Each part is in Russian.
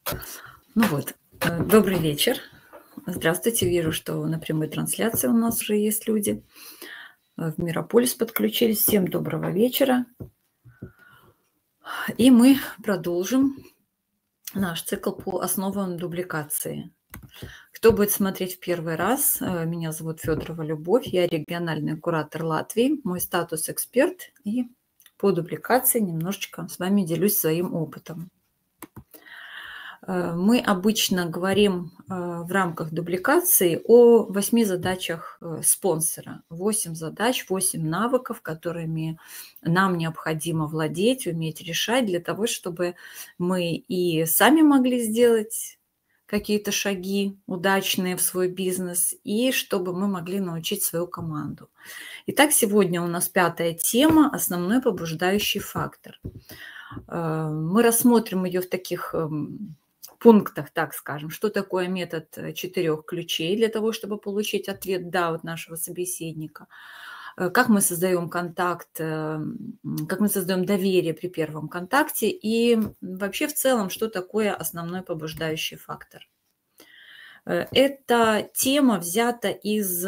Ну вот, добрый вечер. Здравствуйте. Вижу, что на прямой трансляции у нас уже есть люди. В Мирополис подключились. Всем доброго вечера. И мы продолжим наш цикл по основам дубликации. Кто будет смотреть в первый раз, меня зовут Федорова Любовь, я региональный куратор Латвии, мой статус эксперт, и по дубликации немножечко с вами делюсь своим опытом. Мы обычно говорим в рамках дубликации о 8 задачах спонсора. 8 задач, 8 навыков, которыми нам необходимо владеть, уметь решать для того, чтобы мы и сами могли сделать какие-то шаги удачные в свой бизнес, и чтобы мы могли научить свою команду. Итак, сегодня у нас 5-я тема – основной побуждающий фактор. Мы рассмотрим ее в таких пунктах, так скажем, что такое метод 4 ключей для того, чтобы получить ответ «да» от нашего собеседника, как мы создаем контакт, как мы создаем доверие при первом контакте и вообще в целом, что такое основной побуждающий фактор. Эта тема взята из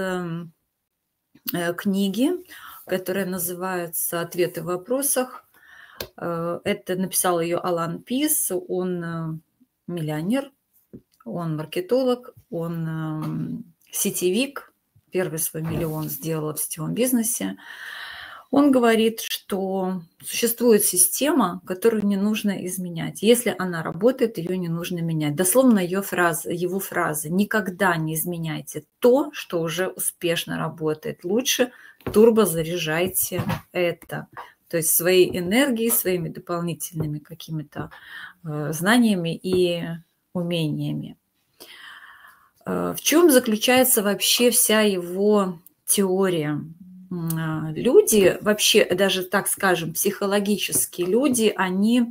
книги, которая называется «Ответы в вопросах». Это написал ее Алан Пис, он миллионер, он маркетолог, он сетевик, первый свой миллион сделал в сетевом бизнесе. Он говорит, что существует система, которую не нужно изменять. Если она работает, ее не нужно менять. Дословно его фраза «Никогда не изменяйте то, что уже успешно работает. Лучше турбозаряжайте это». То есть своей энергией, своими дополнительными какими-то знаниями и умениями. В чем заключается вообще вся его теория? Люди, вообще, даже так скажем, психологические люди, они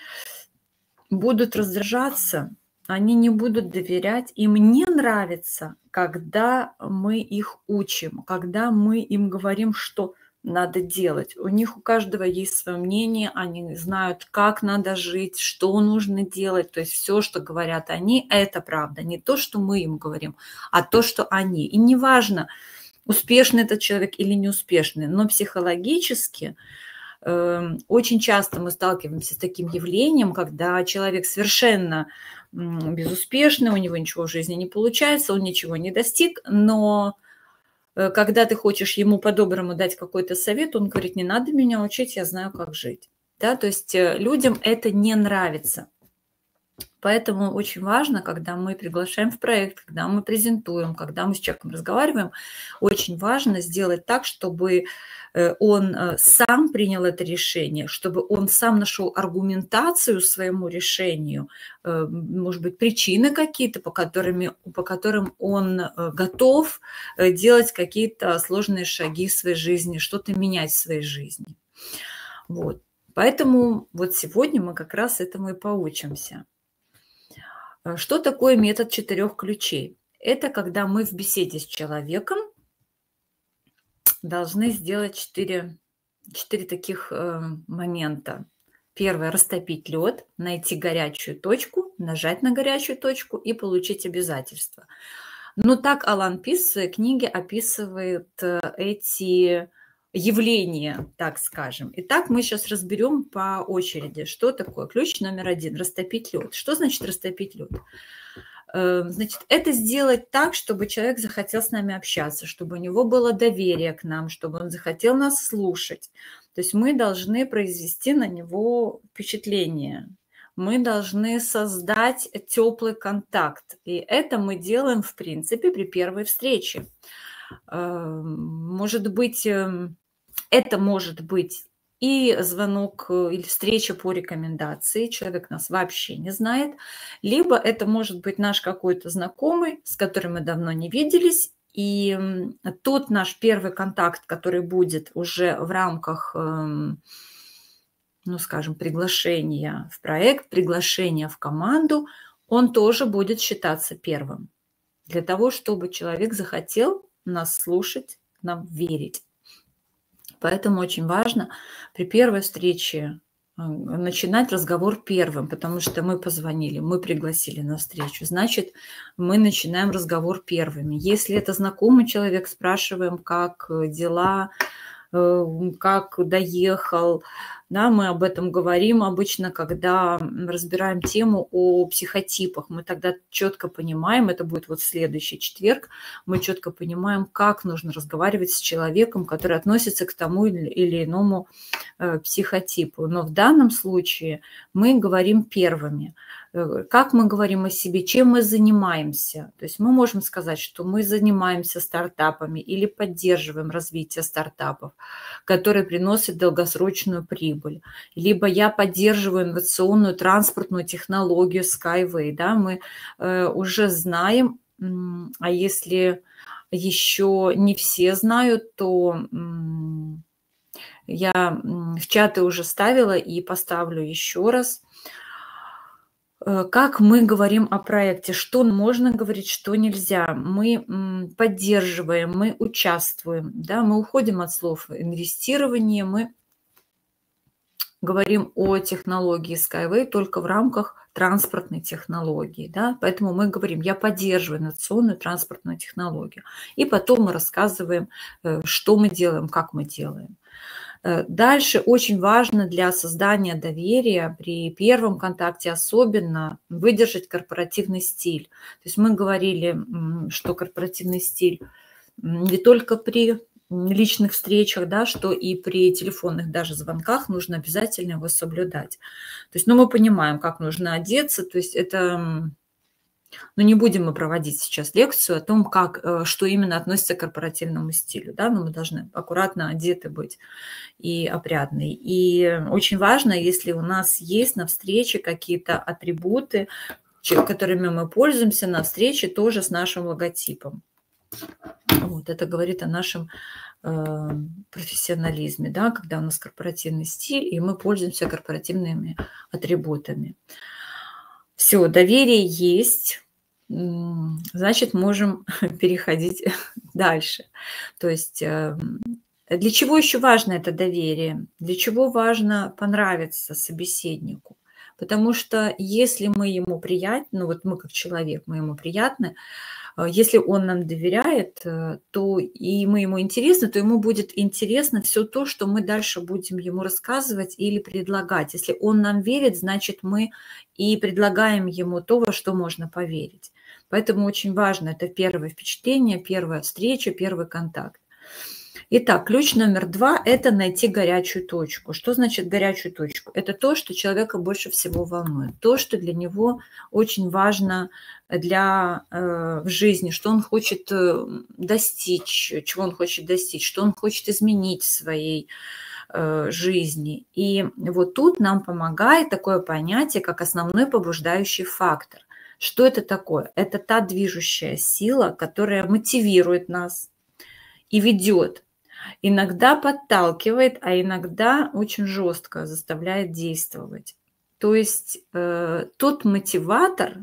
будут раздражаться, они не будут доверять, им не нравится, когда мы их учим, когда мы им говорим, что надо делать. У них у каждого есть свое мнение, они знают, как надо жить, что нужно делать. То есть все, что говорят они, это правда. Не то, что мы им говорим, а то, что они. И неважно, успешный этот человек или неуспешный, но психологически очень часто мы сталкиваемся с таким явлением, когда человек совершенно безуспешный, у него ничего в жизни не получается, он ничего не достиг, но когда ты хочешь ему по-доброму дать какой-то совет, он говорит, не надо меня учить, я знаю, как жить. Да, то есть людям это не нравится. Поэтому очень важно, когда мы приглашаем в проект, когда мы презентуем, когда мы с человеком разговариваем, очень важно сделать так, чтобы он сам принял это решение, чтобы он сам нашел аргументацию своему решению, может быть, причины какие-то, по которым он готов делать какие-то сложные шаги в своей жизни, что-то менять в своей жизни. Вот. Поэтому вот сегодня мы как раз этому и поучимся. Что такое метод 4 ключей? Это когда мы в беседе с человеком должны сделать 4 таких момента. Первое – растопить лед, найти горячую точку, нажать на горячую точку и получить обязательства. Но так Алан Пис в своей книге описывает эти явления, так скажем. Итак, мы сейчас разберем по очереди, что такое ключ номер 1 – растопить лед. Что значит растопить лед? Значит, это сделать так, чтобы человек захотел с нами общаться, чтобы у него было доверие к нам, чтобы он захотел нас слушать. То есть мы должны произвести на него впечатление. Мы должны создать теплый контакт. И это мы делаем, в принципе, при первой встрече. Может быть, это может быть и звонок или встреча по рекомендации, человек нас вообще не знает, либо это может быть наш какой-то знакомый, с которым мы давно не виделись, и тот наш первый контакт, который будет уже в рамках, ну, скажем, приглашения в проект, приглашения в команду, он тоже будет считаться первым, для того, чтобы человек захотел нас слушать, нам верить. Поэтому очень важно при первой встрече начинать разговор первым, потому что мы позвонили, мы пригласили на встречу. Значит, мы начинаем разговор первыми. Если это знакомый человек, спрашиваем, как дела, как доехал. Да, мы об этом говорим обычно, когда разбираем тему о психотипах. Мы тогда четко понимаем, это будет вот в следующий четверг, мы четко понимаем, как нужно разговаривать с человеком, который относится к тому или иному психотипу. Но в данном случае мы говорим первыми. Как мы говорим о себе, чем мы занимаемся. То есть мы можем сказать, что мы занимаемся стартапами или поддерживаем развитие стартапов, которые приносят долгосрочную прибыль. Либо я поддерживаю инновационную транспортную технологию Skyway. Да, мы уже знаем, а если еще не все знают, то я в чаты уже ставила и поставлю еще раз. Как мы говорим о проекте, что можно говорить, что нельзя. Мы поддерживаем, мы участвуем, да, мы уходим от слов инвестирование, мы говорим о технологии Skyway только в рамках транспортной технологии, да, поэтому мы говорим, я поддерживаю инновационную транспортную технологию. И потом мы рассказываем, что мы делаем, как мы делаем. Дальше очень важно для создания доверия при первом контакте особенно выдержать корпоративный стиль. То есть мы говорили, что корпоративный стиль не только при личных встречах, да, что и при телефонных даже звонках нужно обязательно его соблюдать. То есть, мы понимаем, как нужно одеться, то есть это... Но не будем мы проводить сейчас лекцию о том, что именно относится к корпоративному стилю. Да? Но мы должны аккуратно одеты быть и опрятные. И очень важно, если у нас есть на встрече какие-то атрибуты, которыми мы пользуемся на встрече, тоже с нашим логотипом. Вот, это говорит о нашем профессионализме, да? Когда у нас корпоративный стиль, и мы пользуемся корпоративными атрибутами. Все, доверие есть, значит, можем переходить дальше. То есть для чего еще важно это доверие? Для чего важно понравиться собеседнику? Потому что если мы ему приятны, ну вот мы как человек, мы ему приятны, если он нам доверяет, то и мы ему интересны, то ему будет интересно все то, что мы дальше будем ему рассказывать или предлагать. Если он нам верит, значит, мы и предлагаем ему то, во что можно поверить. Поэтому очень важно, это первое впечатление, первая встреча, первый контакт. Итак, ключ номер 2 – это найти горячую точку. Что значит горячую точку? Это то, что человека больше всего волнует, то, что для него очень важно в жизни, что он хочет достичь, чего он хочет достичь, что он хочет изменить в своей жизни. И вот тут нам помогает такое понятие, как основной побуждающий фактор. Что это такое? Это та движущая сила, которая мотивирует нас и ведет. Иногда подталкивает, а иногда очень жестко заставляет действовать. То есть тот мотиватор,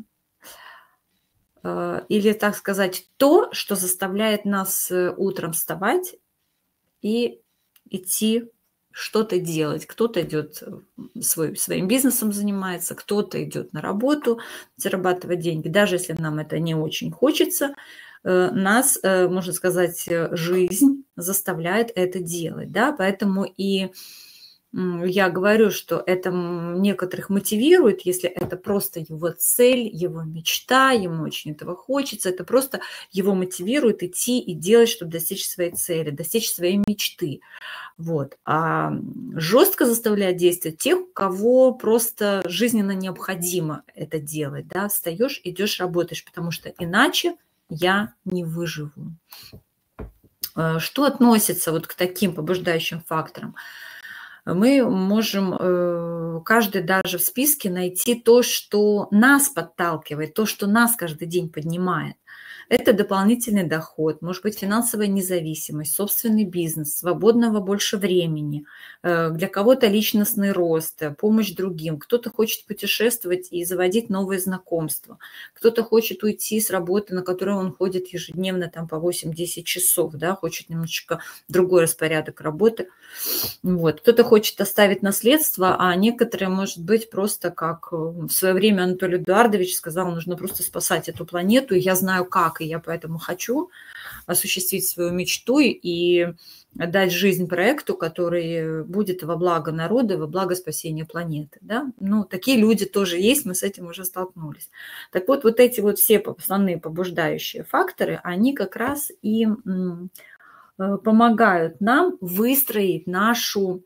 или, так сказать, то, что заставляет нас утром вставать и идти что-то делать. Кто-то идет своим бизнесом занимается, кто-то идет на работу зарабатывать деньги. Даже если нам это не очень хочется, нас, можно сказать, жизнь заставляет это делать. Да? Поэтому и я говорю, что это некоторых мотивирует, если это просто его цель, его мечта, ему очень этого хочется, это просто его мотивирует идти и делать, чтобы достичь своей цели, достичь своей мечты. Вот. А жестко заставляет действовать тех, у кого просто жизненно необходимо это делать. Да? Встаешь, идешь, работаешь, потому что иначе я не выживу. Что относится вот к таким побуждающим факторам? Мы можем, каждый даже в списке, найти то, что нас подталкивает, то, что нас каждый день поднимает. Это дополнительный доход, может быть, финансовая независимость, собственный бизнес, свободного больше времени, для кого-то личностный рост, помощь другим. Кто-то хочет путешествовать и заводить новые знакомства. Кто-то хочет уйти с работы, на которую он ходит ежедневно там, по 8-10 часов, да, хочет немножечко другой распорядок работы. Вот. Кто-то хочет оставить наследство, а некоторые, может быть, просто как в свое время Анатолий Эдуардович сказал, нужно просто спасать эту планету, и я знаю как, и я поэтому хочу осуществить свою мечту и дать жизнь проекту, который будет во благо народа, во благо спасения планеты. Да? Ну, такие люди тоже есть, мы с этим уже столкнулись. Так вот, вот эти вот все основные побуждающие факторы, они как раз и помогают нам выстроить нашу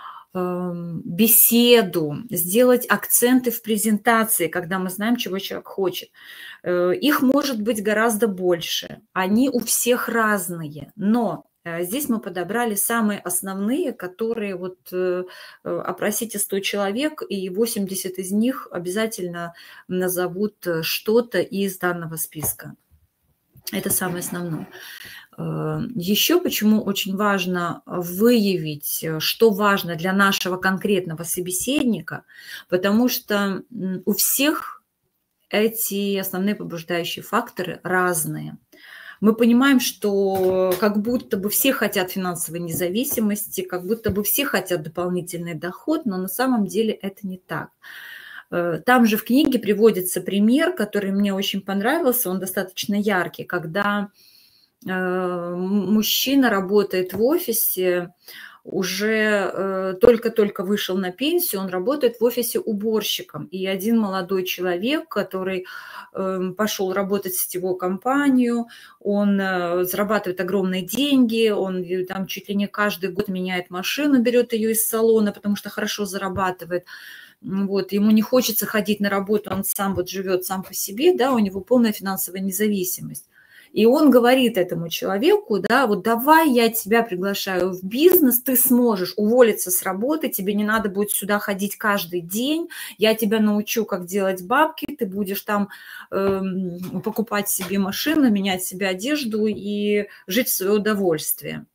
беседу, сделать акценты в презентации, когда мы знаем, чего человек хочет. Их может быть гораздо больше. Они у всех разные, но здесь мы подобрали самые основные, которые вот опросите 100 человек, и 80 из них обязательно назовут что-то из данного списка. Это самое основное. Еще почему очень важно выявить, что важно для нашего конкретного собеседника, потому что у всех эти основные побуждающие факторы разные. Мы понимаем, что как будто бы все хотят финансовой независимости, как будто бы все хотят дополнительный доход, но на самом деле это не так. Там же в книге приводится пример, который мне очень понравился, он достаточно яркий, когда мужчина работает в офисе, уже только-только вышел на пенсию, он работает в офисе уборщиком. И один молодой человек, который пошел работать в сетевую компанию, он зарабатывает огромные деньги, он там чуть ли не каждый год меняет машину, берет ее из салона, потому что хорошо зарабатывает. Вот, ему не хочется ходить на работу, он сам вот живет сам по себе, да, у него полная финансовая независимость. И он говорит этому человеку, да, вот давай я тебя приглашаю в бизнес, ты сможешь уволиться с работы, тебе не надо будет сюда ходить каждый день, я тебя научу, как делать бабки, ты будешь там покупать себе машину, менять себе одежду и жить в свое удовольствие.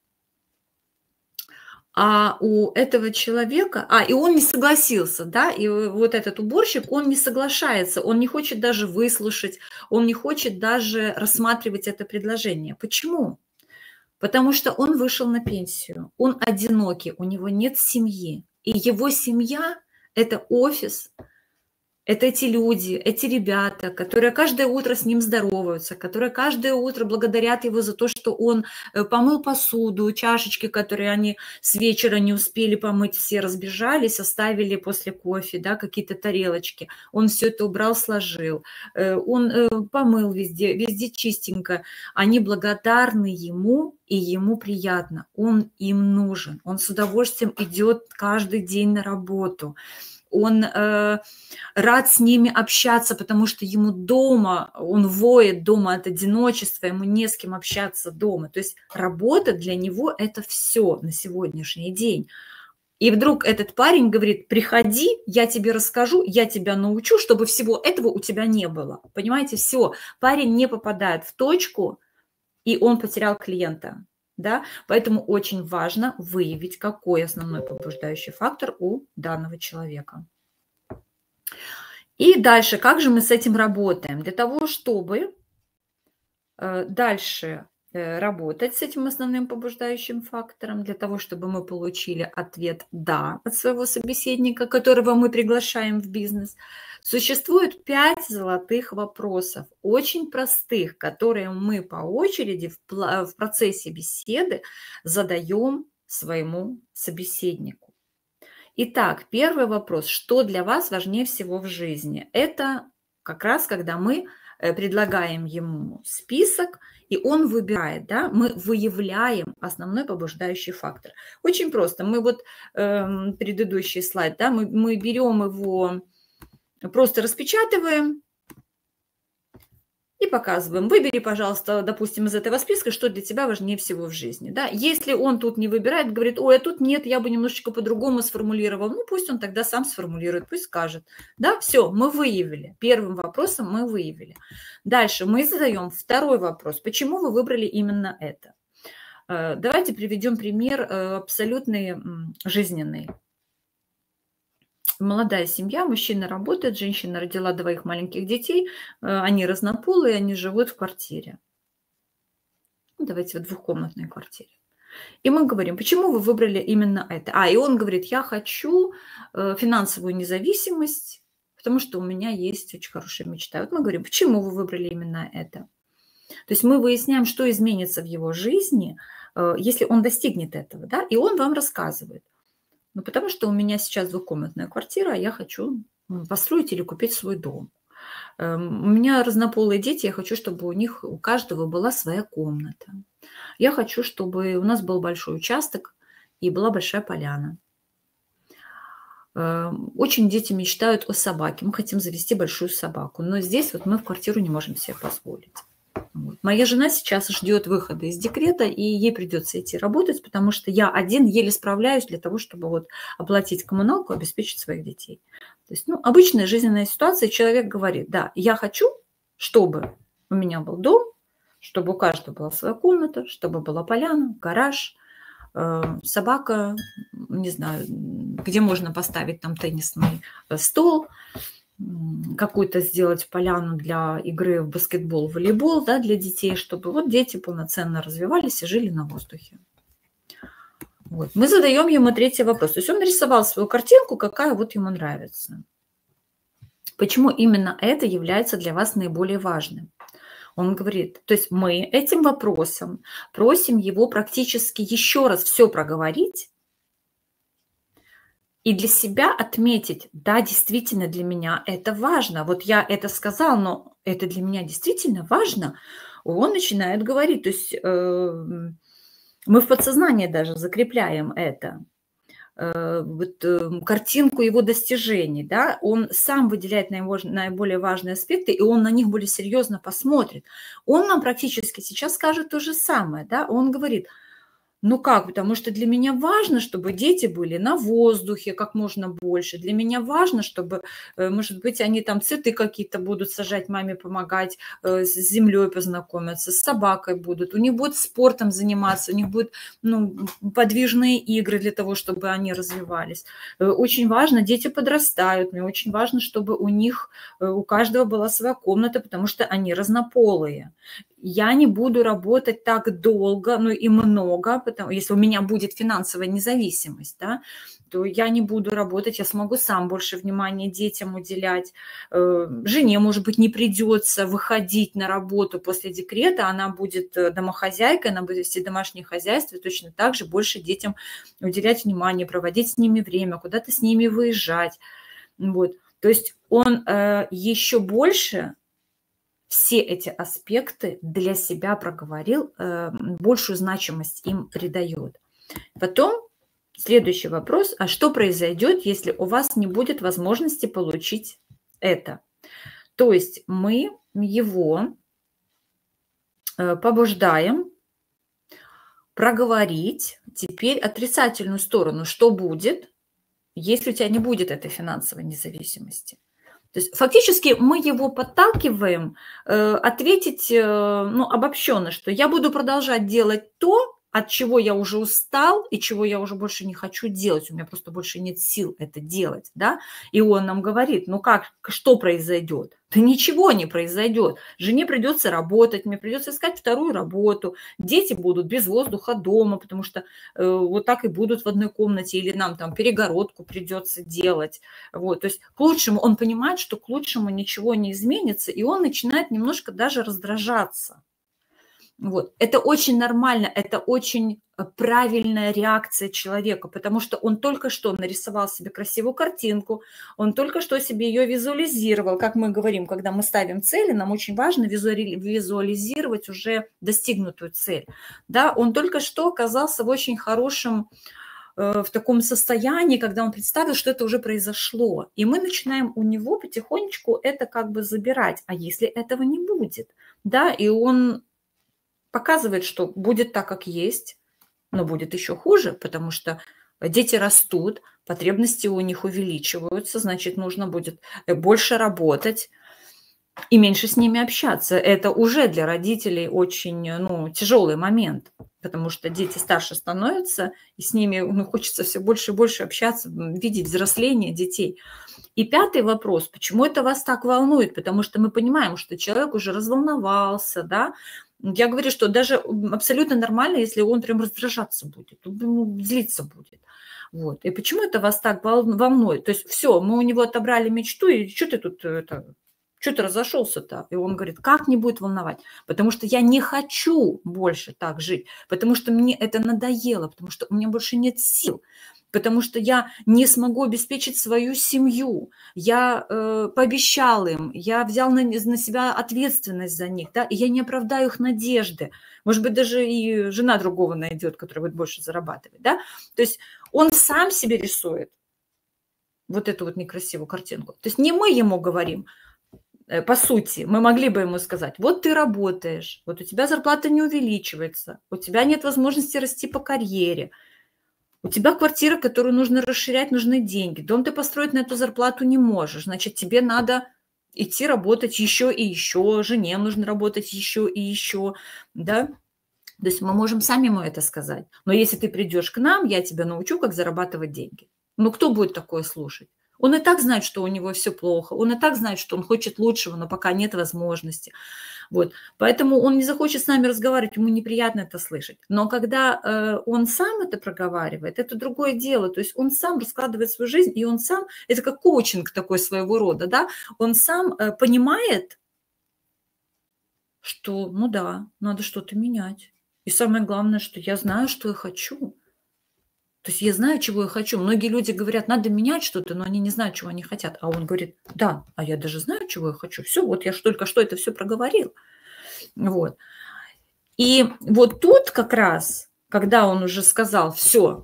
А у этого человека, и он не согласился, да, и вот этот уборщик, он не соглашается, он не хочет даже выслушать, он не хочет даже рассматривать это предложение. Почему? Потому что он вышел на пенсию, он одинокий, у него нет семьи, и его семья – это офис, это эти люди, эти ребята, которые каждое утро с ним здороваются, которые каждое утро благодарят его за то, что он помыл посуду, чашечки, которые они с вечера не успели помыть, все разбежались, оставили после кофе, да, какие-то тарелочки. Он все это убрал, сложил. Он помыл везде, везде чистенько. Они благодарны ему, и ему приятно. Он им нужен. Он с удовольствием идет каждый день на работу. Он рад с ними общаться, потому что ему дома, он воет дома от одиночества, ему не с кем общаться дома. То есть работа для него – это все на сегодняшний день. И вдруг этот парень говорит, приходи, я тебе расскажу, я тебя научу, чтобы всего этого у тебя не было. Понимаете, все, парень не попадает в точку, и он потерял клиента. Да? Поэтому очень важно выявить, какой основной побуждающий фактор у данного человека. И дальше, как же мы с этим работаем? Для того, чтобы дальше работать с этим основным побуждающим фактором, для того, чтобы мы получили ответ «да» от своего собеседника, которого мы приглашаем в бизнес, существует 5 золотых вопросов, очень простых, которые мы по очереди в процессе беседы задаем своему собеседнику. Итак, первый вопрос. Что для вас важнее всего в жизни? Это как раз когда мы предлагаем ему список, и он выбирает, да, мы выявляем основной побуждающий фактор. Очень просто. Мы вот предыдущий слайд, да, мы берем его, просто распечатываем, И показываем. Выбери, пожалуйста, допустим, из этого списка, что для тебя важнее всего в жизни. Да? Если он тут не выбирает, говорит, ой, а тут нет, я бы немножечко по-другому сформулировал, ну пусть он тогда сам сформулирует, пусть скажет. Да, все, мы выявили. Первым вопросом мы выявили. Дальше мы задаем второй вопрос. Почему вы выбрали именно это? Давайте приведем пример абсолютный жизненный. Молодая семья, мужчина работает, женщина родила 2 маленьких детей, они разнополые, они живут в квартире. Ну, давайте в двухкомнатной квартире. И мы говорим, почему вы выбрали именно это? И он говорит, я хочу финансовую независимость, потому что у меня есть очень хорошая мечта. Вот мы говорим, почему вы выбрали именно это? То есть мы выясняем, что изменится в его жизни, если он достигнет этого, да, и он вам рассказывает. Ну, потому что у меня сейчас двухкомнатная квартира, а я хочу построить или купить свой дом. У меня разнополые дети, я хочу, чтобы у них, у каждого была своя комната. Я хочу, чтобы у нас был большой участок и была большая поляна. Очень дети мечтают о собаке. Мы хотим завести большую собаку, но здесь вот мы в квартиру не можем себе позволить. Вот. Моя жена сейчас ждет выхода из декрета, и ей придется идти работать, потому что я один еле справляюсь для того, чтобы вот оплатить коммуналку, обеспечить своих детей. То есть, ну, обычная жизненная ситуация, человек говорит, да, я хочу, чтобы у меня был дом, чтобы у каждого была своя комната, чтобы была поляна, гараж, собака, не знаю, где можно поставить там теннисный стол, какую-то сделать поляну для игры в баскетбол, волейбол, да, для детей, чтобы вот дети полноценно развивались и жили на воздухе. Вот. Мы задаем ему третий вопрос. То есть он нарисовал свою картинку, какая вот ему нравится. Почему именно это является для вас наиболее важным? Он говорит, то есть мы этим вопросом просим его практически еще раз все проговорить, и для себя отметить, да, действительно для меня это важно. Вот я это сказал, но это для меня действительно важно. Он начинает говорить. То есть мы в подсознании даже закрепляем это. Картинку его достижений. Да? Он сам выделяет наиболее важные аспекты, и он на них более серьезно посмотрит. Он нам практически сейчас скажет то же самое. Да? Он говорит, ну как, потому что для меня важно, чтобы дети были на воздухе как можно больше. Для меня важно, чтобы, может быть, они там цветы какие-то будут сажать, маме помогать, с землей познакомиться, с собакой будут. У них будет спортом заниматься, у них будут подвижные игры для того, чтобы они развивались. Очень важно, дети подрастают, мне очень важно, чтобы у них, у каждого была своя комната, потому что они разнополые. Я не буду работать так долго, ну и много, потому если у меня будет финансовая независимость, да, то я не буду работать, я смогу сам больше внимания детям уделять. Жене, может быть, не придется выходить на работу после декрета, она будет домохозяйкой, она будет вести домашнее хозяйство, и точно так же больше детям уделять внимание, проводить с ними время, куда-то с ними выезжать. Вот. То есть он еще больше все эти аспекты для себя проговорил, большую значимость им придает. Потом следующий вопрос, а что произойдет, если у вас не будет возможности получить это? То есть мы его побуждаем проговорить теперь отрицательную сторону, что будет, если у тебя не будет этой финансовой независимости. То есть фактически мы его подталкиваем ответить обобщенно, что я буду продолжать делать то, от чего я уже устал и чего я уже больше не хочу делать. У меня просто больше нет сил это делать. Да? И он нам говорит, ну как, что произойдет? Да ничего не произойдет. Жене придется работать, мне придется искать вторую работу. Дети будут без воздуха дома, потому что вот так и будут в одной комнате, или нам там перегородку придется делать. Вот. То есть к лучшему, он понимает, что к лучшему ничего не изменится, и он начинает немножко даже раздражаться. Вот. Это очень нормально, это очень правильная реакция человека, потому что он только что нарисовал себе красивую картинку, он только что себе ее визуализировал. Как мы говорим, когда мы ставим цели, нам очень важно визуализировать уже достигнутую цель. Да? Он только что оказался в очень хорошем в таком состоянии, когда он представил, что это уже произошло. И мы начинаем у него потихонечку это как бы забирать. А если этого не будет? Да, и он показывает, что будет так, как есть, но будет еще хуже, потому что дети растут, потребности у них увеличиваются, значит, нужно будет больше работать и меньше с ними общаться. Это уже для родителей очень тяжелый момент, потому что дети старше становятся, и с ними хочется все больше и больше общаться, видеть взросление детей. И пятый вопрос, почему это вас так волнует? Потому что мы понимаем, что человек уже разволновался, да. Я говорю, что даже абсолютно нормально, если он прям раздражаться будет, злиться будет. Вот. И почему это вас так волнует? То есть все, мы у него отобрали мечту, и что ты тут что ты разошелся-то? И он говорит, как не будет волновать? Потому что я не хочу больше так жить, потому что мне это надоело, потому что у меня больше нет сил, потому что я не смогу обеспечить свою семью. Я пообещал им, я взял на себя ответственность за них, да, и я не оправдаю их надежды. Может быть, даже и жена другого найдет, которая будет больше зарабатывать, да. То есть он сам себе рисует вот эту вот некрасивую картинку. То есть не мы ему говорим, по сути, мы могли бы ему сказать, вот ты работаешь, вот у тебя зарплата не увеличивается, у тебя нет возможности расти по карьере, у тебя квартира, которую нужно расширять, нужны деньги, дом ты построить на эту зарплату не можешь, значит, тебе надо идти работать еще и еще, жене нужно работать еще и еще, да. То есть мы можем сами ему это сказать. Но если ты придешь к нам, я тебя научу, как зарабатывать деньги. Ну, кто будет такое слушать? Он и так знает, что у него все плохо, он и так знает, что он хочет лучшего, но пока нет возможности. Вот. Поэтому он не захочет с нами разговаривать, ему неприятно это слышать. Но когда он сам это проговаривает, это другое дело. То есть он сам раскладывает свою жизнь, и он сам, это как коучинг такой своего рода, да, он сам понимает, что, ну да, надо что-то менять. И самое главное, что я знаю, что я хочу. То есть я знаю, чего я хочу. Многие люди говорят, надо менять что-то, но они не знают, чего они хотят. А он говорит, да, а я даже знаю, чего я хочу. Все, вот я только что это все проговорил. Вот. И вот тут как раз, когда он уже сказал все,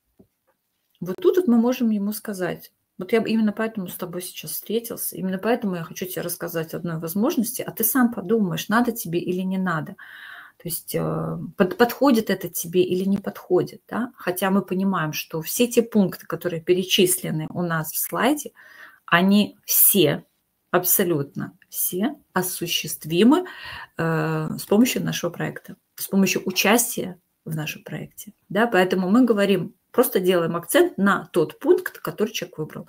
вот тут вот мы можем ему сказать, вот я именно поэтому с тобой сейчас встретился, именно поэтому я хочу тебе рассказать одной возможности, а ты сам подумаешь, надо тебе или не надо. То есть подходит это тебе или не подходит, да? Хотя мы понимаем, что все те пункты, которые перечислены у нас в слайде, они все, абсолютно все осуществимы с помощью нашего проекта, с помощью участия в нашем проекте. Да? Поэтому мы говорим, просто делаем акцент на тот пункт, который человек выбрал.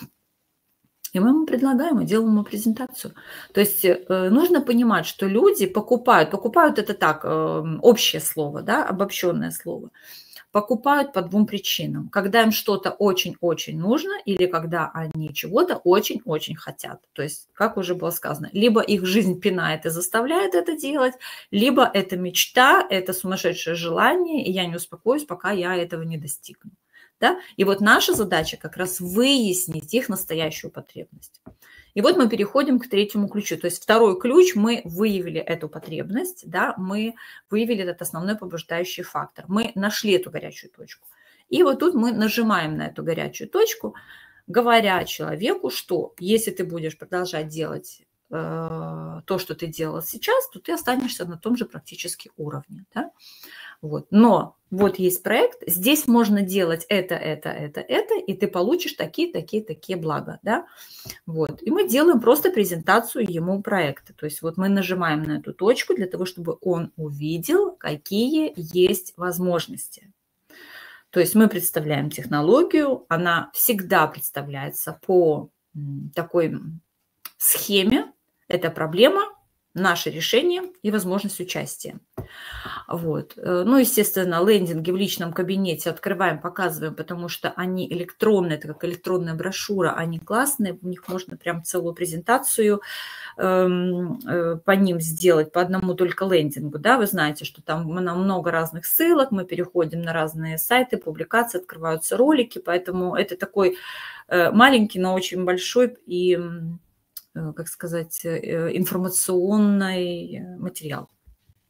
И мы ему предлагаем и делаем ему презентацию. То есть нужно понимать, что люди покупают это так, общее слово, да, обобщенное слово, покупают по двум причинам. Когда им что-то очень-очень нужно или когда они чего-то очень-очень хотят. То есть, как уже было сказано, либо их жизнь пинает и заставляет это делать, либо это мечта, это сумасшедшее желание, и я не успокоюсь, пока я этого не достигну. Да? И вот наша задача как раз выяснить их настоящую потребность. И вот мы переходим к третьему ключу. То есть второй ключ, мы выявили эту потребность, да, мы выявили этот основной побуждающий фактор. Мы нашли эту горячую точку. И вот тут мы нажимаем на эту горячую точку, говоря человеку, что если ты будешь продолжать делать то, что ты делал сейчас, то ты останешься на том же практически уровне. Да? Вот. Но вот есть проект, здесь можно делать это, и ты получишь такие блага. Да? Вот. И мы делаем просто презентацию ему проекта. То есть вот мы нажимаем на эту точку для того, чтобы он увидел, какие есть возможности. То есть мы представляем технологию, она всегда представляется по такой схеме. Это проблема, наше решение и возможность участия. Вот. Ну, естественно, лендинги в личном кабинете открываем, показываем, потому что они электронные, это как электронная брошюра, они классные, в них можно прям целую презентацию по ним сделать, по одному только лендингу, да, вы знаете, что там много разных ссылок, мы переходим на разные сайты, публикации, открываются ролики, поэтому это такой маленький, но очень большой и, как сказать, информационный материал.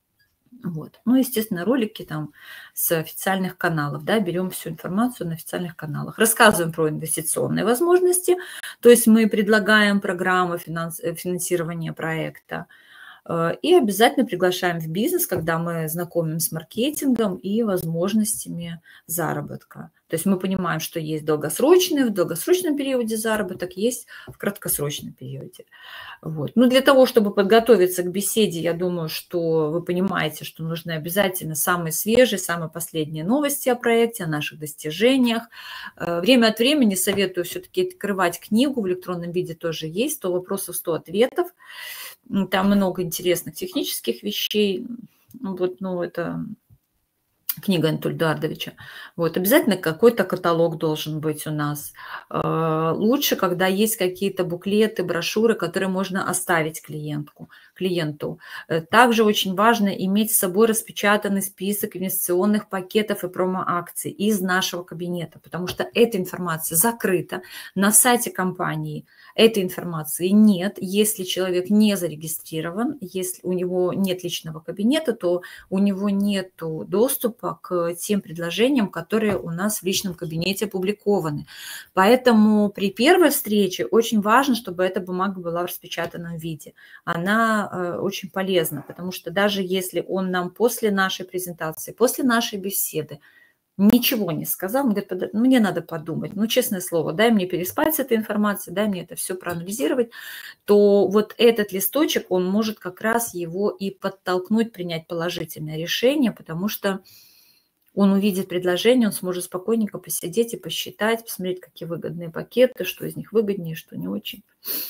Вот. Ну, естественно, ролики там с официальных каналов, да, берем всю информацию на официальных каналах. Рассказываем про инвестиционные возможности, то есть мы предлагаем программы финансирования проекта, и обязательно приглашаем в бизнес, когда мы знакомим с маркетингом и возможностями заработка. То есть мы понимаем, что есть долгосрочный, в долгосрочном периоде заработок, есть в краткосрочном периоде. Вот. Ну, для того, чтобы подготовиться к беседе, я думаю, что вы понимаете, что нужны обязательно самые свежие, самые последние новости о проекте, о наших достижениях. Время от времени советую все-таки открывать книгу, в электронном виде тоже есть, 100 вопросов, 100 ответов. Там много интересных технических вещей. Вот, ну, это книга Анатолия Эдуардовича. Вот, обязательно какой-то каталог должен быть у нас. Лучше, когда есть какие-то буклеты, брошюры, которые можно оставить клиенту. Также очень важно иметь с собой распечатанный список инвестиционных пакетов и промо-акций из нашего кабинета, потому что эта информация закрыта на сайте компании. Этой информации нет. Если человек не зарегистрирован, если у него нет личного кабинета, то у него нет доступа к тем предложениям, которые у нас в личном кабинете опубликованы. Поэтому при первой встрече очень важно, чтобы эта бумага была в распечатанном виде. Она очень полезна, потому что даже если он нам после нашей презентации, после нашей беседы ничего не сказал, он говорит, мне надо подумать, ну, честное слово, дай мне переспать с этой информацией, дай мне это все проанализировать, то вот этот листочек, он может как раз его и подтолкнуть принять положительное решение, потому что он увидит предложение, он сможет спокойненько посидеть и посчитать, посмотреть, какие выгодные пакеты, что из них выгоднее, что не очень.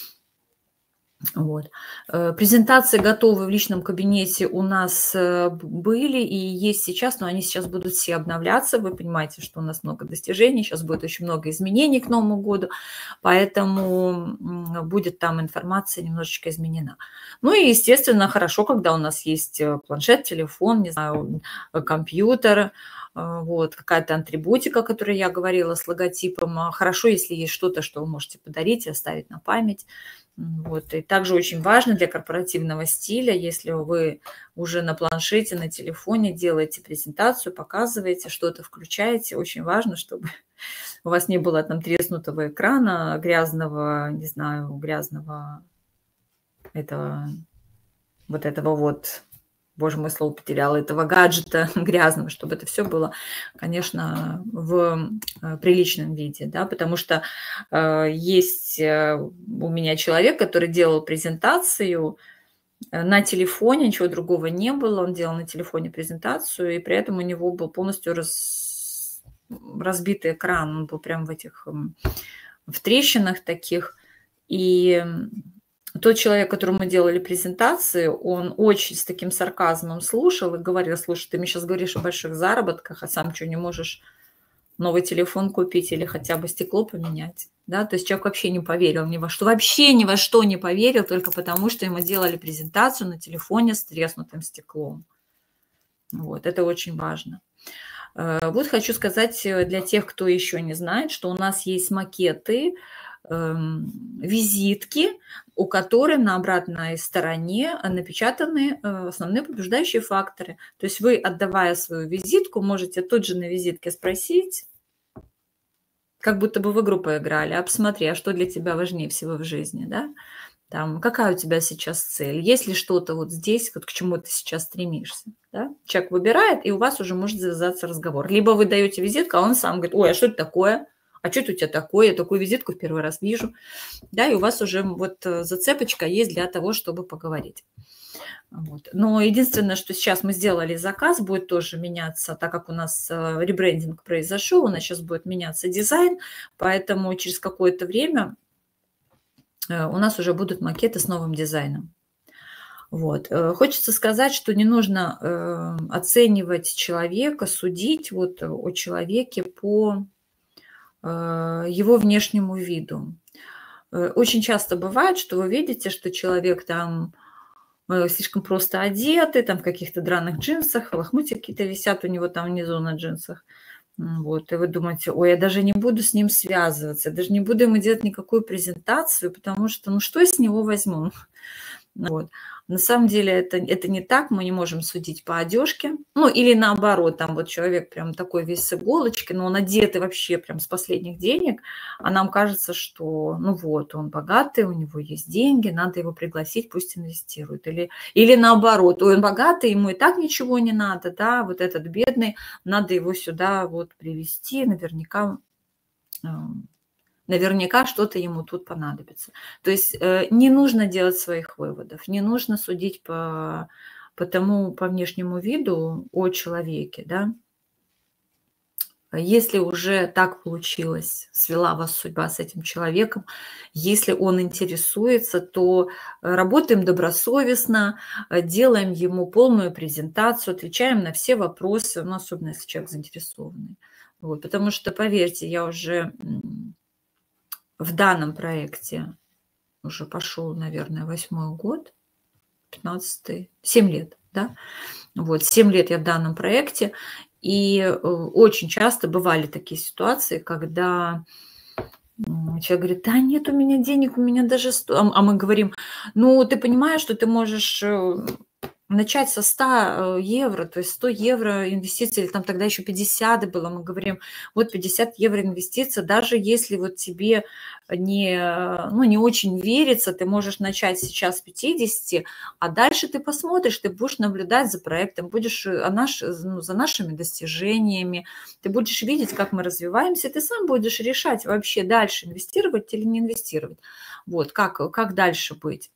Вот. Презентации готовы в личном кабинете у нас были и есть сейчас, но они сейчас будут все обновляться. Вы понимаете, что у нас много достижений, сейчас будет очень много изменений к Новому году, поэтому будет там информация немножечко изменена. Ну и, естественно, хорошо, когда у нас есть планшет, телефон, не знаю, компьютер, вот, какая-то атрибутика, о которой я говорила, с логотипом. Хорошо, если есть что-то, что вы можете подарить и оставить на память. Вот. И также очень важно для корпоративного стиля, если вы уже на планшете, на телефоне делаете презентацию, показываете, что-то включаете, очень важно, чтобы у вас не было там треснутого экрана, грязного, не знаю, грязного этого вот, боже мой, слово потеряла, этого гаджета грязного, чтобы это все было, конечно, в приличном виде, да, потому что есть у меня человек, который делал презентацию на телефоне, ничего другого не было, он делал на телефоне презентацию, и при этом у него был полностью разбитый экран, он был прям в трещинах таких, и тот человек, которому мы делали презентации, он очень с таким сарказмом слушал и говорил, слушай, ты мне сейчас говоришь о больших заработках, а сам что, не можешь новый телефон купить или хотя бы стекло поменять? Да? То есть человек вообще не поверил ни во что, вообще ни во что не поверил, только потому, что ему делали презентацию на телефоне с треснутым стеклом. Вот, это очень важно. Вот хочу сказать для тех, кто еще не знает, что у нас есть макеты, визитки, у которой на обратной стороне напечатаны основные побуждающие факторы. То есть вы, отдавая свою визитку, можете тут же на визитке спросить, как будто бы в игру поиграли, а посмотри, а что для тебя важнее всего в жизни, да? Там, какая у тебя сейчас цель? Есть ли что-то вот здесь, вот к чему ты сейчас стремишься? Да? Человек выбирает, и у вас уже может завязаться разговор. Либо вы даете визитку, а он сам говорит, ой, а что это такое? А что это у тебя такое? Я такую визитку в первый раз вижу. Да, и у вас уже вот зацепочка есть для того, чтобы поговорить. Вот. Но единственное, что сейчас мы сделали заказ, будет тоже меняться, так как у нас ребрендинг произошел, у нас сейчас будет меняться дизайн, поэтому через какое-то время у нас уже будут макеты с новым дизайном. Вот. Хочется сказать, что не нужно оценивать человека, судить вот о человеке по его внешнему виду. Очень часто бывает, что вы видите, что человек там слишком просто одетый, там в каких-то драных джинсах, лохмотья какие-то висят у него там внизу на джинсах. Вот, и вы думаете, ой, я даже не буду с ним связываться, я даже не буду ему делать никакую презентацию, потому что, ну, что я с него возьму? Вот. На самом деле это не так, мы не можем судить по одежке. Ну, или наоборот, там вот человек прям такой весь с иголочки, но он одетый вообще прям с последних денег, а нам кажется, что, ну вот, он богатый, у него есть деньги, надо его пригласить, пусть инвестирует. Или наоборот, ой, он богатый, ему и так ничего не надо, да, вот этот бедный, надо его сюда вот привести, наверняка что-то ему тут понадобится. То есть не нужно делать своих выводов, не нужно судить по внешнему виду о человеке, да. Если уже так получилось, свела вас судьба с этим человеком, если он интересуется, то работаем добросовестно, делаем ему полную презентацию, отвечаем на все вопросы, ну, особенно если человек заинтересованный. Вот, потому что, поверьте, я уже в данном проекте уже пошел, наверное, 8-й год, 15-й, 7 лет, да. Вот 7 лет я в данном проекте, и очень часто бывали такие ситуации, когда человек говорит: "Да нет у меня денег, у меня даже 100". А мы говорим: "Ну, ты понимаешь, что ты можешь начать со 100 евро, то есть 100 евро инвестиций, или там тогда еще 50 было". Мы говорим: "Вот 50 евро инвестиция, даже если вот тебе не очень верится, ты можешь начать сейчас с 50, а дальше ты посмотришь, ты будешь наблюдать за проектом, будешь за нашими достижениями, ты будешь видеть, как мы развиваемся, ты сам будешь решать вообще дальше инвестировать или не инвестировать. Вот, как дальше быть".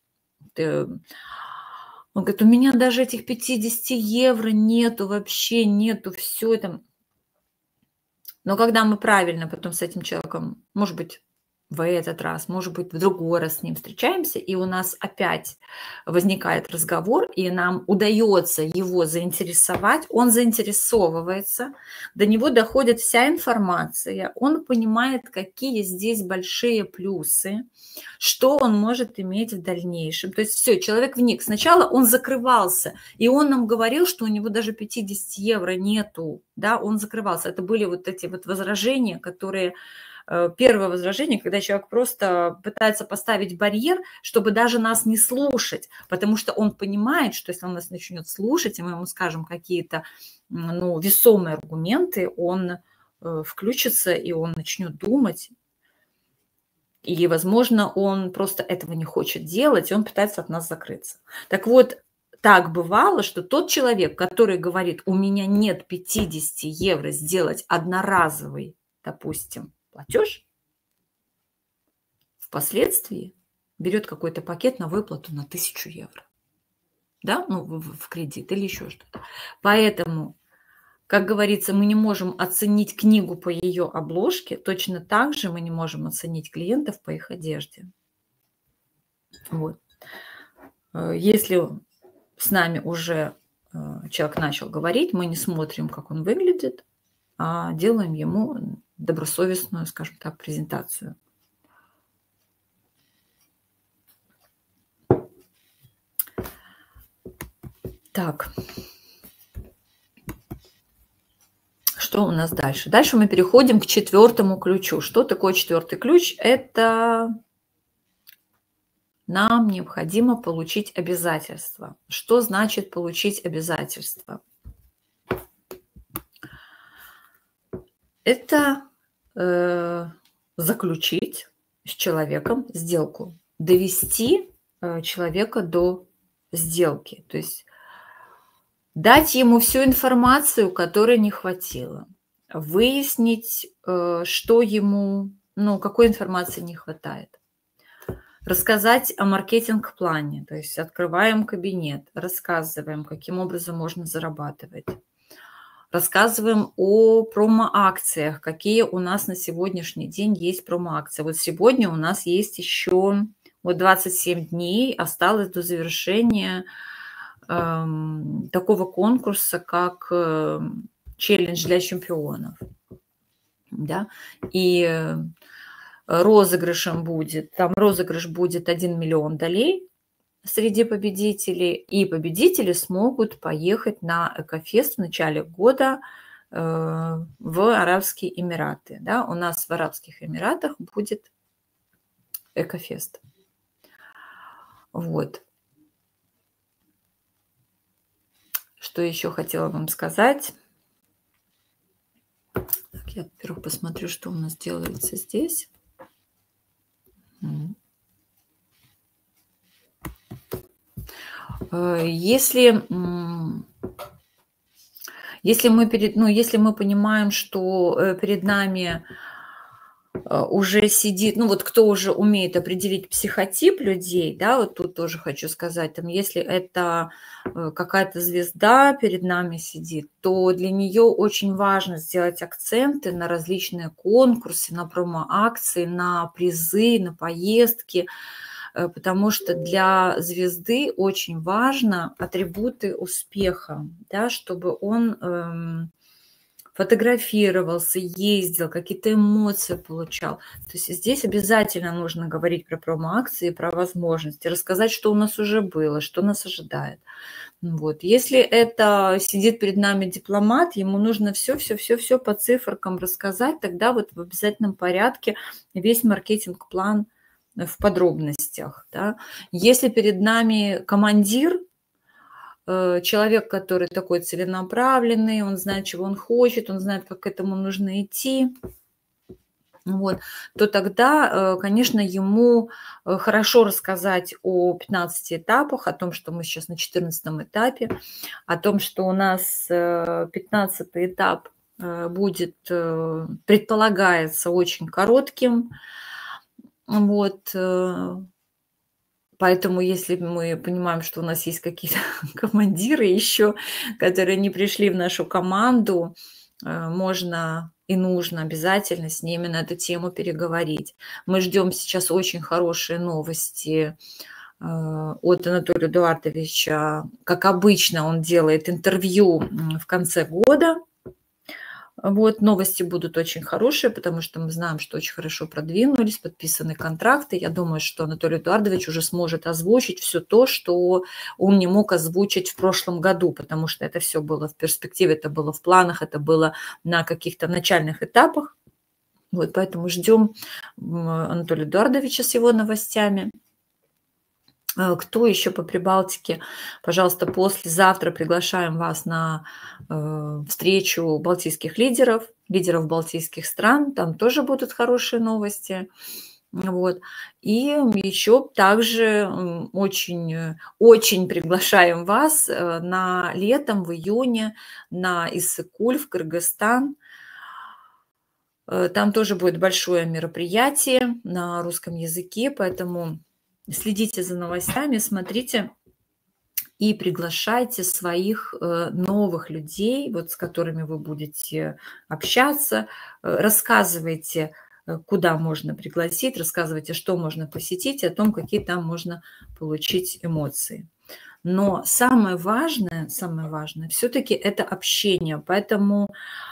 Он говорит: "У меня даже этих 50 евро нету, вообще нету, все это". Но когда мы правильно потом с этим человеком, может быть, в этот раз, может быть, в другой раз с ним встречаемся, и у нас опять возникает разговор, и нам удается его заинтересовать, он заинтересовывается, до него доходит вся информация, он понимает, какие здесь большие плюсы, что он может иметь в дальнейшем. То есть все, человек вник. Сначала он закрывался, и он нам говорил, что у него даже 50 евро нету, да, он закрывался. Это были вот эти вот возражения, которые... Первое возражение, когда человек просто пытается поставить барьер, чтобы даже нас не слушать, потому что он понимает, что если он нас начнет слушать, и мы ему скажем какие-то весомые аргументы, он включится, и он начнет думать, и, возможно, он просто этого не хочет делать, и он пытается от нас закрыться. Так вот, так бывало, что тот человек, который говорит: "У меня нет 50 евро сделать одноразовый, допустим, платеж", впоследствии берет какой-то пакет на выплату на 1000 евро, да, в кредит или еще что-то. Поэтому, как говорится, мы не можем оценить книгу по ее обложке, точно так же мы не можем оценить клиентов по их одежде. Вот. Если с нами уже человек начал говорить, мы не смотрим, как он выглядит, а делаем ему добросовестную, скажем так, презентацию. Так. Что у нас дальше? Дальше мы переходим к 4-му ключу. Что такое 4-й ключ? Это нам необходимо получить обязательства. Что значит получить обязательства? Это заключить с человеком сделку, довести человека до сделки, то есть дать ему всю информацию, которой не хватило, выяснить, что ему, какой информации не хватает, рассказать о маркетинг-плане, то есть открываем кабинет, рассказываем, каким образом можно зарабатывать. Рассказываем о промо-акциях, какие у нас на сегодняшний день есть промо-акции. Вот сегодня у нас есть еще 27 дней, осталось до завершения такого конкурса, как челлендж для чемпионов. Да? И розыгрыш будет 1 миллион долей среди победителей, и победители смогут поехать на Экофест в начале года в Арабские Эмираты. Да? У нас в Арабских Эмиратах будет Экофест. Вот. Что еще хотела вам сказать? Так, я, во-первых, посмотрю, что у нас делается здесь. Если мы понимаем, что перед нами уже сидит, ну вот кто уже умеет определить психотип людей, да, вот тут тоже хочу сказать, там, если это какая-то звезда перед нами сидит, то для нее очень важно сделать акценты на различные конкурсы, на промо-акции, на призы, на поездки, потому что для звезды очень важно атрибуты успеха, да, чтобы он фотографировался, ездил, какие-то эмоции получал. То есть здесь обязательно нужно говорить про промо-акции, про возможности, рассказать, что у нас уже было, что нас ожидает. Вот. Если это сидит перед нами дипломат, ему нужно все по циферкам рассказать, тогда вот в обязательном порядке весь маркетинг-план в подробностях. Да. Если перед нами командир, человек, который такой целенаправленный, он знает, чего он хочет, он знает, как к этому нужно идти, вот, то тогда, конечно, ему хорошо рассказать о 15 этапах, о том, что мы сейчас на 14 этапе, о том, что у нас 15 этап будет, предполагается, очень коротким. Вот, поэтому если мы понимаем, что у нас есть какие-то командиры еще, которые не пришли в нашу команду, можно и нужно обязательно с ними на эту тему переговорить. Мы ждем сейчас очень хорошие новости от Анатолия Эдуардовича. Как обычно, он делает интервью в конце года. Вот, новости будут очень хорошие, потому что мы знаем, что очень хорошо продвинулись, подписаны контракты. Я думаю, что Анатолий Эдуардович уже сможет озвучить все то, что он не мог озвучить в прошлом году, потому что это все было в перспективе, это было в планах, это было на каких-то начальных этапах. Вот, поэтому ждем Анатолия Эдуардовича с его новостями. Кто еще по Прибалтике? Пожалуйста, послезавтра приглашаем вас на встречу балтийских лидеров балтийских стран. Там тоже будут хорошие новости. Вот. И еще также очень приглашаем вас на летом, в июне, на Иссык-Куль в Кыргызстан. Там тоже будет большое мероприятие на русском языке, поэтому следите за новостями, смотрите и приглашайте своих новых людей, вот с которыми вы будете общаться, рассказывайте, куда можно пригласить, рассказывайте, что можно посетить, о том, какие там можно получить эмоции. Но самое важное все-таки это общение, поэтому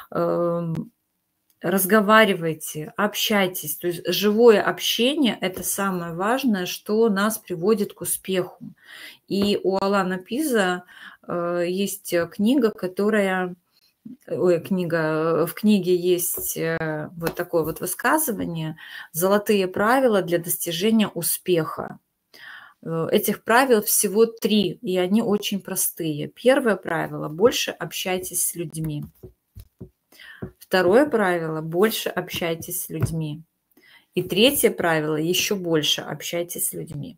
разговаривайте, общайтесь. То есть живое общение – это самое важное, что нас приводит к успеху. И у Алана Пиза есть книга, в книге есть вот такое вот высказывание «Золотые правила для достижения успеха». Этих правил всего 3, и они очень простые. Первое правило – больше общайтесь с людьми. Второе правило – больше общайтесь с людьми. И третье правило – еще больше общайтесь с людьми.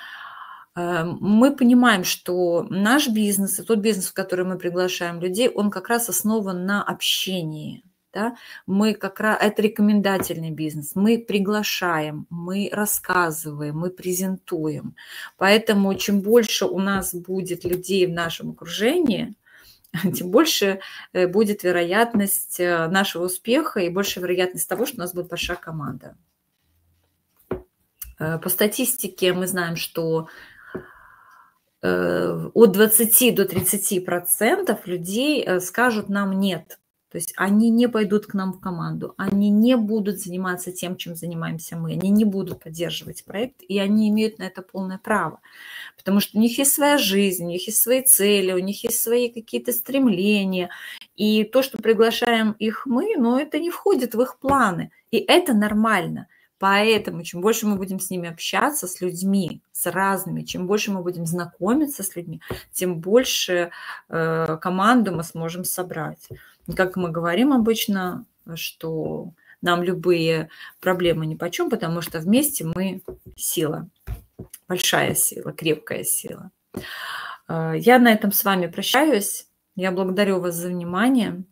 Мы понимаем, что наш бизнес, и тот бизнес, в который мы приглашаем людей, он как раз основан на общении. Да? Это рекомендательный бизнес. Мы приглашаем, мы рассказываем, мы презентуем. Поэтому чем больше у нас будет людей в нашем окружении, тем больше будет вероятность нашего успеха и больше вероятность того, что у нас будет большая команда. По статистике мы знаем, что от 20 до 30% людей скажут нам «нет». То есть они не пойдут к нам в команду, они не будут заниматься тем, чем занимаемся мы, они не будут поддерживать проект, и они имеют на это полное право. Потому что у них есть своя жизнь, у них есть свои цели, у них есть свои какие-то стремления. И то, что приглашаем их мы, но это не входит в их планы. И это нормально. Поэтому чем больше мы будем с ними общаться, с людьми, с разными, чем больше мы будем знакомиться с людьми, тем больше команду мы сможем собрать. И как мы говорим обычно, что нам любые проблемы нипочем, потому что вместе мы сила, большая сила, крепкая сила. Я на этом с вами прощаюсь. Я благодарю вас за внимание.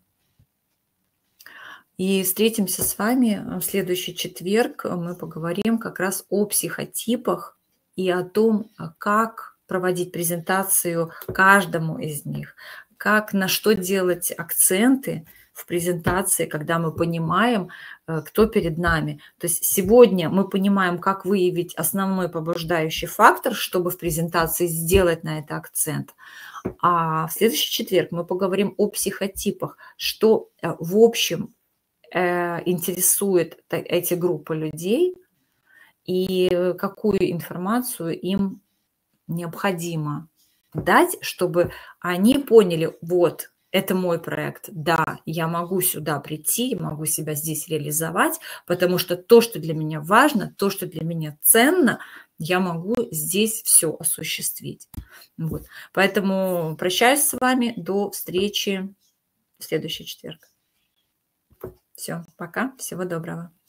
И встретимся с вами в следующий четверг. Мы поговорим как раз о психотипах и о том, как проводить презентацию каждому из них, как на что делать акценты в презентации, когда мы понимаем, кто перед нами. То есть сегодня мы понимаем, как выявить основной побуждающий фактор, чтобы в презентации сделать на это акцент. А в следующий четверг мы поговорим о психотипах, что в общем интересует эти группы людей и какую информацию им необходимо дать, чтобы они поняли, вот, это мой проект, да, я могу сюда прийти, могу себя здесь реализовать, потому что то, что для меня важно, то, что для меня ценно, я могу здесь все осуществить. Вот. Поэтому прощаюсь с вами, до встречи в следующий четверг. Все, пока, всего доброго.